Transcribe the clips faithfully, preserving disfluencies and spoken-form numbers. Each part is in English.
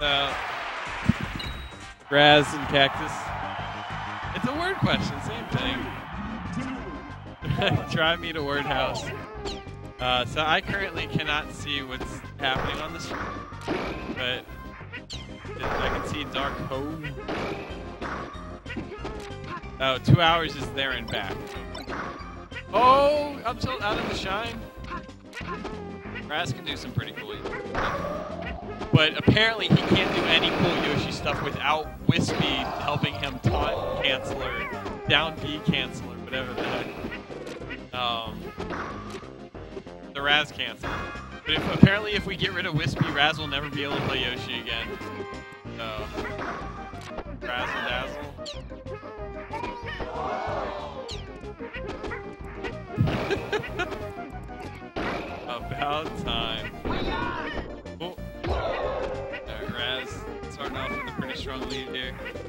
about Raz and Cactus? It's a word question, same thing. Drive me to Word House. Uh, so I currently cannot see what's happening on the screen, but I can see Dark Home. Oh, two hours is there and back. Oh, up till out of the shine. Raz can do some pretty cool stuff. But apparently he can't do any cool Yoshi stuff without Wispy helping him taunt cancel or down B cancel or whatever the heck. Um, the Raz cancel. But if, apparently if we get rid of Wispy, Raz will never be able to play Yoshi again. So, Razzle Dazzle. About time. Oh. Alright, Raz starting off with a pretty strong lead here.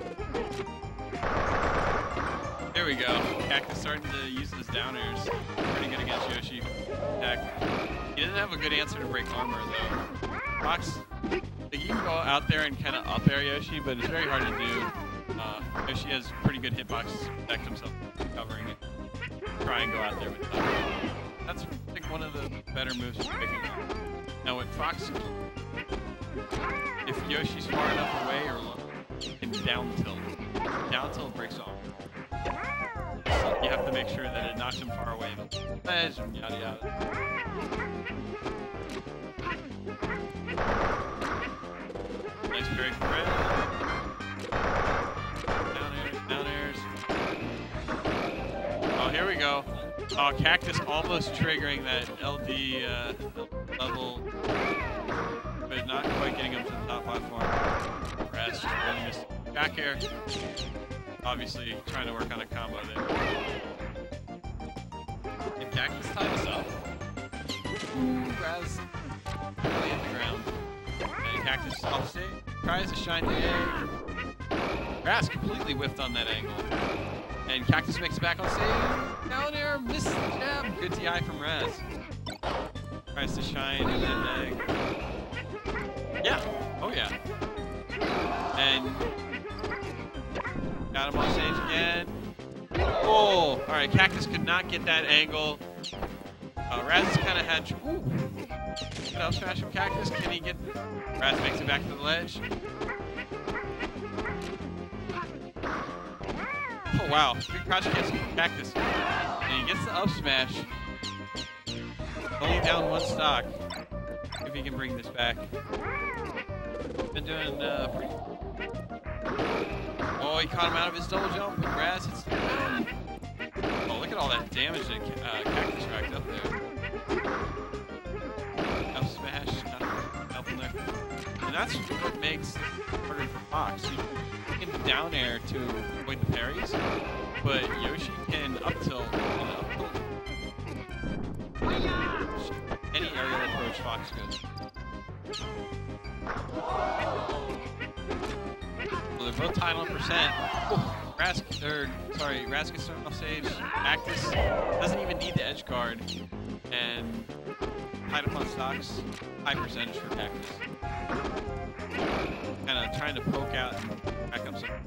There we go. Cactus starting to use his downers. Pretty good against Yoshi. Heck. He didn't have a good answer to break armor though. Fox, like, you can go out there and kind of up air Yoshi, but it's very hard to do. Uh, Yoshi has pretty good hitboxes to protect himself covering it. Try and go out there with that. That's like one of the better moves for picking up. Now with Fox, if Yoshi's far enough away or low, you can down tilt. Down tilt breaks off. So you have to make sure that it knocks him far away. Ledge and yada yada. Nice break for Red. Down airs, down airs. Oh, here we go. Oh, Cactus almost triggering that L D uh, level, but not quite getting him to the top platform. Raz just really missed back air. Obviously trying to work on a combo there. Can Cactus tie this up? Ooh, Raz really hit the ground. And Cactus off stage, tries to shine the egg. Raz completely whiffed on that angle. And Cactus makes it back on stage. Down air, missed the jab. Good T I from Raz. Tries to shine in that egg. Yeah. Oh, yeah. And got him on stage again. Oh, all right. Cactus could not get that angle. Uh, Raz kind of had. Ooh. Good up smash from Cactus. Can he get? Raz makes it back to the ledge. Oh wow, big crouch against Cactus. And he gets the up smash. Only down one stock. If he can bring this back. Been doing uh, pretty. Oh, he caught him out of his double jump. And Raz hits the ground. Oh, look at all that damage that uh, Cactus racked up there. Up smash, not helping there. And that's what makes it harder for Fox. You can down air to avoid the parries, but Yoshi can up tilt and up tilt. Any aerial approach Fox goes. Well, they're both tied on percent. Oh, Raz, or, sorry, Raz gets thrown off stage. Cactus doesn't even need the edge guard, and tied up on stocks. High percentage for Cactus. Kind of trying to poke out and back up some.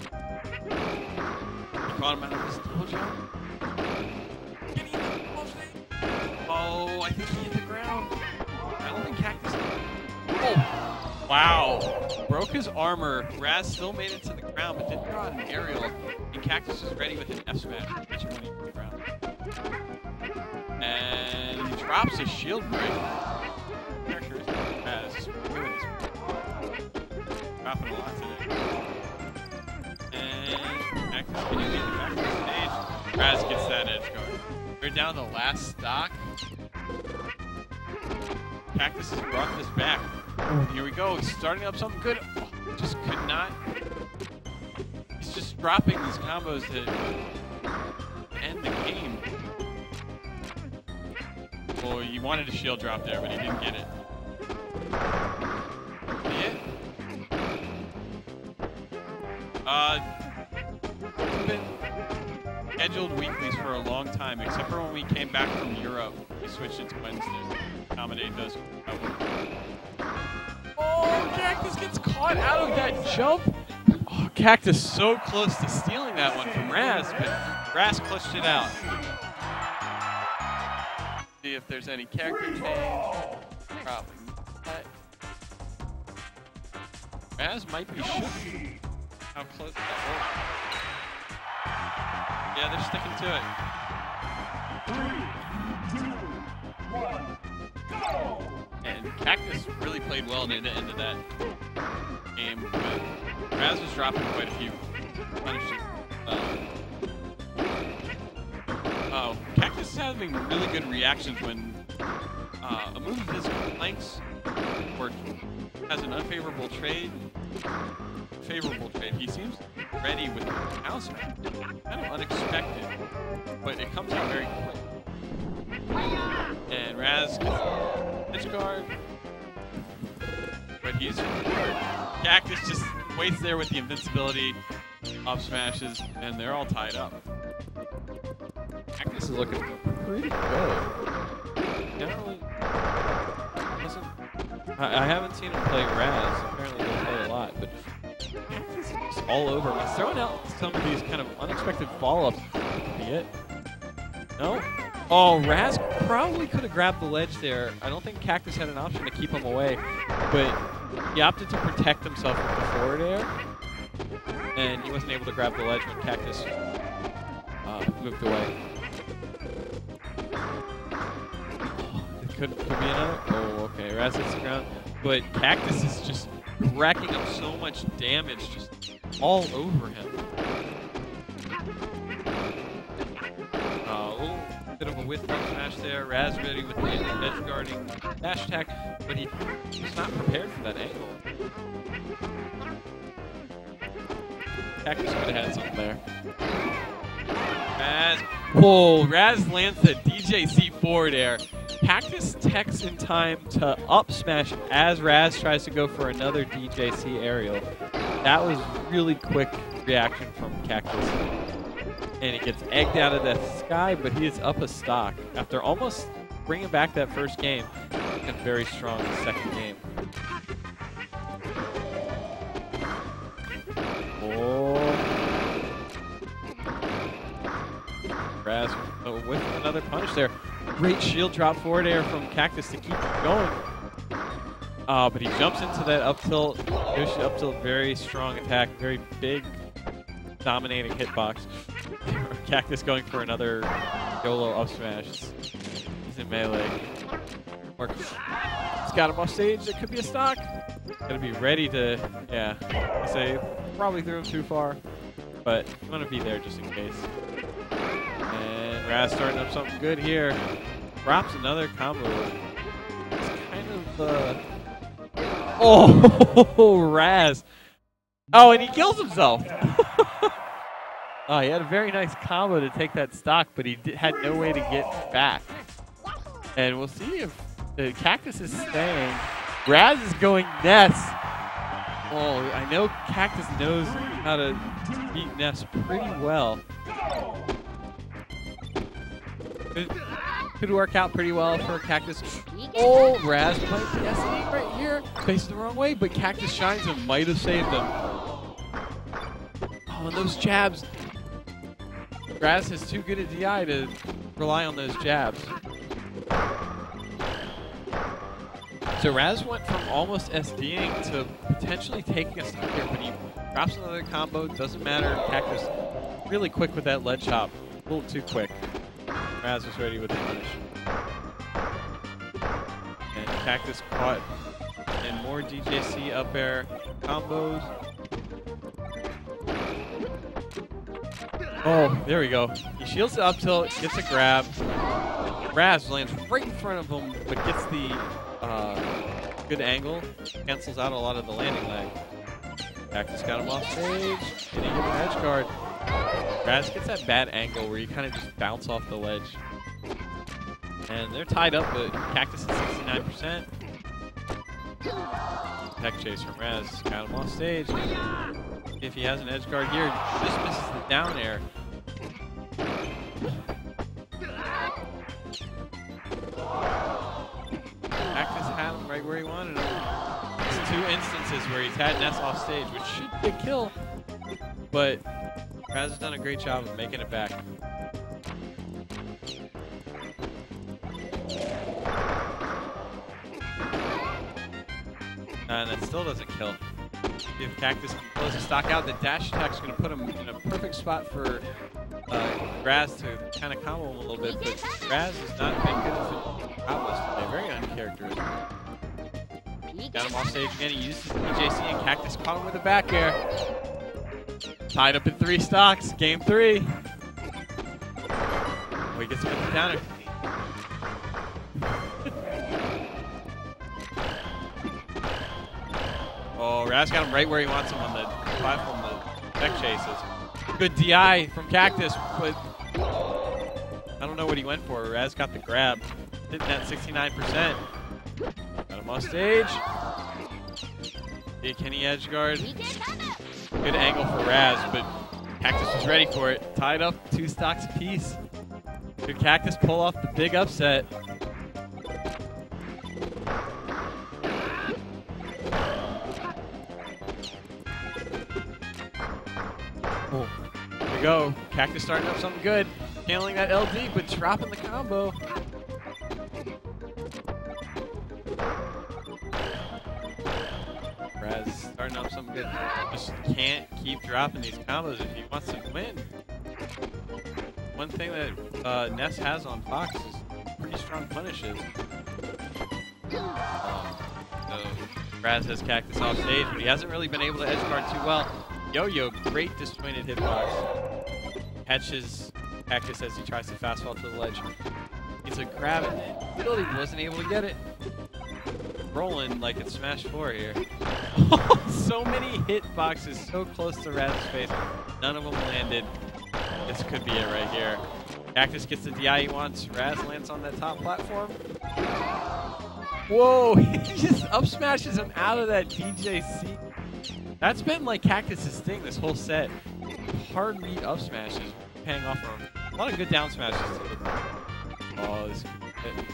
He caught him out of his double jump. Can he hit the ball stage? Oh, I think he hit the ground. I don't think Cactus did. Oh! Wow. Broke his armor. Raz still made it to the ground, but didn't throw out an aerial. And Cactus is ready with an F smash to catch him when he hit the ground. And he drops his shield break. Characteristic of Raz. Doing this. Dropping a lot today. And Cactus, can you make it back to the stage? Raz gets that edge guard. We're down to the last stock. Cactus has brought this back. Here we go. He's starting up something good. Oh, just could not. He's just dropping these combos to end the game. Well, he wanted a shield drop there, but he didn't get it. Yeah. Uh, we've been scheduled weeklies for a long time, except for when we came back from Europe. We switched it to Wednesday to accommodate those. Oh, Cactus gets caught got out of that jump. Oh, Cactus so close to stealing that one from Raz, but Raz clutched it out. See if there's any character change. Probably not. Raz might be shook. How close that was. Yeah, they're sticking to it. Three, two, one, go! And Cactus really played well near the end of that game, but Raz was dropping quite a few punishes. Uh, oh, Cactus is having really good reactions when uh, a move of his flanks or has an unfavorable trade. Favorable trade. He seems ready with the house. Kind of unexpected, but it comes out very quick. And Raz gets edge guard, but he's Cactus just waits there with the invincibility, up smashes, and they're all tied up. Cactus is looking pretty good. Generally, listen, I, I haven't seen him play Raz. Apparently, he'll play a lot, but Cactus is just all over him. He's throwing out some of these kind of unexpected follow-ups. Could be it. No. Oh, Raz probably could have grabbed the ledge there. I don't think Cactus had an option to keep him away, but he opted to protect himself with the forward air, and he wasn't able to grab the ledge when Cactus uh, moved away. It could, could be another. Oh, okay. Raz hits the ground, but Cactus is just racking up so much damage just all over him. Bit of a whiff up smash there. Raz ready with the edge guarding dash attack, but he was not prepared for that angle. Cactus could have had something there. Raz, whoa, Raz lands the D J C forward air. Cactus techs in time to up smash as Raz tries to go for another D J C aerial. That was really quick reaction from Cactus. And he gets egged out of the sky, but he is up a stock after almost bringing back that first game and very strong second game. Oh. Raz with another punish there. Great shield drop forward air from Cactus to keep it going. Uh, but he jumps into that up tilt. Yoshi up tilt, very strong attack, very big, dominating hitbox. Cactus going for another YOLO up smash. He's in melee. Mark, he's got him off stage. It could be a stock. Gonna be ready to, yeah. I say probably threw him too far, but I'm gonna be there just in case. And Raz starting up something good here. Drops another combo. It's kind of uh. Oh, Raz. Oh, and he kills himself. Oh, he had a very nice combo to take that stock, but he did, had no way to get back. And we'll see if the Cactus is staying. Raz is going Ness. Oh, I know Cactus knows how to beat Ness pretty well. Could, could work out pretty well for Cactus. Oh, Raz played the S E right here. Faces the wrong way, but Cactus shines and might have saved him. Oh, and those jabs. Raz has too good a D I to rely on those jabs. So Raz went from almost SDing to potentially taking a stock here, but he drops another combo. Doesn't matter. Cactus really quick with that ledge hop. A little too quick. Raz was ready with the punish. And Cactus caught and more D J C up air combos. Oh, there we go. He shields it up tilt, gets a grab. Raz lands right in front of him, but gets the uh, good angle. Cancels out a lot of the landing lag. Cactus got him off stage, and he gets an edge guard. Raz gets that bad angle where you kind of just bounce off the ledge. And they're tied up, but Cactus is sixty-nine percent. Tech chase from Raz. Got him off stage. If he has an edge guard here, just misses the down air. Cactus had him right where he wanted him. It's two instances where he's had Ness off stage, which should be a kill. But Raz has done a great job of making it back. And that still doesn't kill. If Cactus can close the stock out, the dash attack is going to put him in a perfect spot for uh, Raz to kind of combo him a little bit. But Raz has not been good as a combos today. Very uncharacteristic. Got him off stage again. He uses the P J C and Cactus caught him with a back air. Tied up in three stocks. Game three. Oh, he gets him with the counter. Oh, Raz got him right where he wants him on the platform, the tech chases. Good D I from Cactus, but I don't know what he went for. Raz got the grab. Hitting that sixty-nine percent. Got him off stage. Can he edge guard? Good angle for Raz, but Cactus was ready for it. Tied up, two stocks apiece. Could Cactus pull off the big upset? Oh, here we go. Cactus starting up something good. Handling that L D, but dropping the combo. Raz starting up something good. Just can't keep dropping these combos if he wants to win. One thing that uh, Ness has on Fox is pretty strong punishes. Um, so Raz has Cactus off stage, but he hasn't really been able to edge guard too well. Yo-Yo, great disjointed hitbox. Catches Cactus as he tries to fast fall to the ledge. He's a grab it. Still, he wasn't able to get it. Rolling like it's Smash four here. So many hitboxes so close to Raz's face. None of them landed. This could be it right here. Cactus gets the D I he wants. Raz lands on that top platform. Whoa, he just up smashes him out of that D J C. That's been like Cactus's thing this whole set. Hard read up smashes paying off for him. A lot of good down smashes too. Oh, this could be it.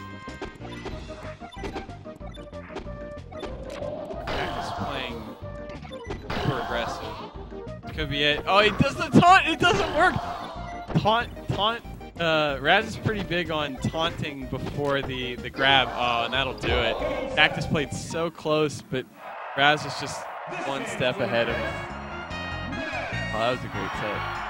Cactus playing super aggressive. This could be it. Oh, he does the taunt. It doesn't work. Taunt, taunt. Uh, Raz is pretty big on taunting before the, the grab. Oh, and that'll do it. Cactus played so close, but Raz was just one step ahead of him. Oh, that was a great set.